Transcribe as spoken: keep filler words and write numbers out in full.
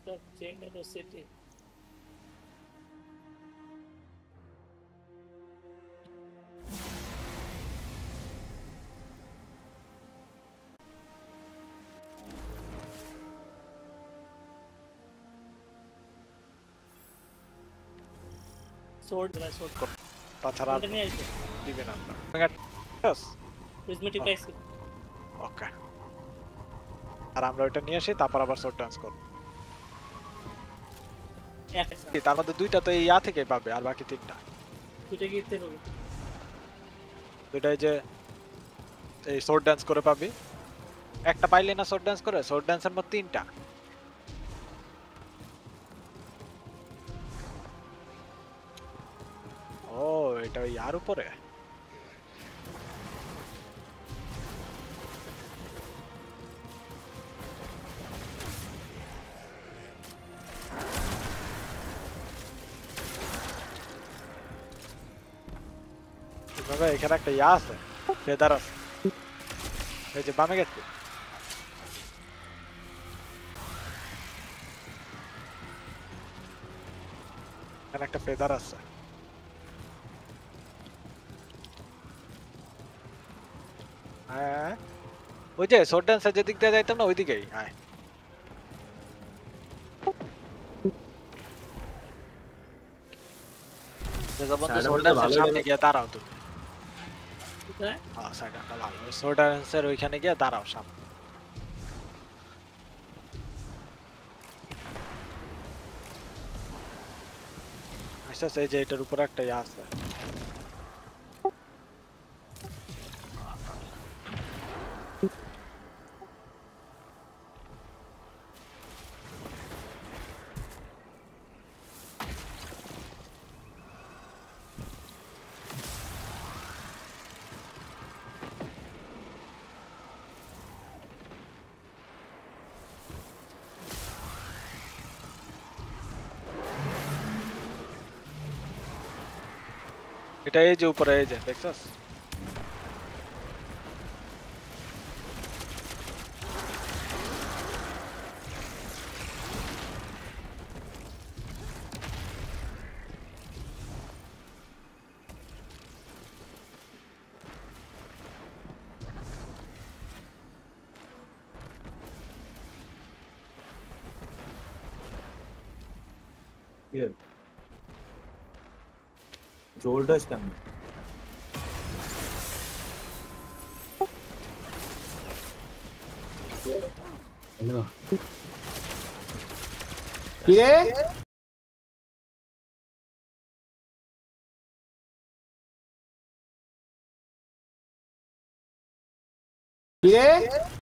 Stop change the city. Sword, the sword. তাছাড়া আর Continue আসবে। দিবেন আপনার Prismatic Oh. আছে। ওকে আর আমরা ওটা নিয়ে আসি তারপর আবার শর্ট ডান্স করব এক আছে। তার মধ্যে দুইটা তো এই ইয়া থেকে পাবে আর বাকি তিনটা দুটো গিতে হবে। দুইটাই যে এই শর্ট ডান্স করে পাবি একটা পাইলে না শর্ট ডান্স করে শর্ট ডান্সের মধ্যে তিনটা ও এটা ওই আর উপরে এভাবে এখানে একটা ইয়া আছে ফেদার আছে এই যে বামে গেছে এখানে একটা ফেদার আছে হ্যাঁ ওই যে শর্ট ডান্সের যেদিক দিয়ে যাইতাম না ওইদিকেই হ্যাঁ সামনে গিয়ে দাঁড়াও তুমি হ্যাঁ সাইডটা ভালো শর্ট ডান্সের ওইখানে গিয়ে দাঁড়াও সামনে আচ্ছা এই যে এটার উপরে একটা ইয়া আছে এটা এই যে উপরে এই যে দেখছস Here. Shoulder stem. Hello. Yeah. Yeah.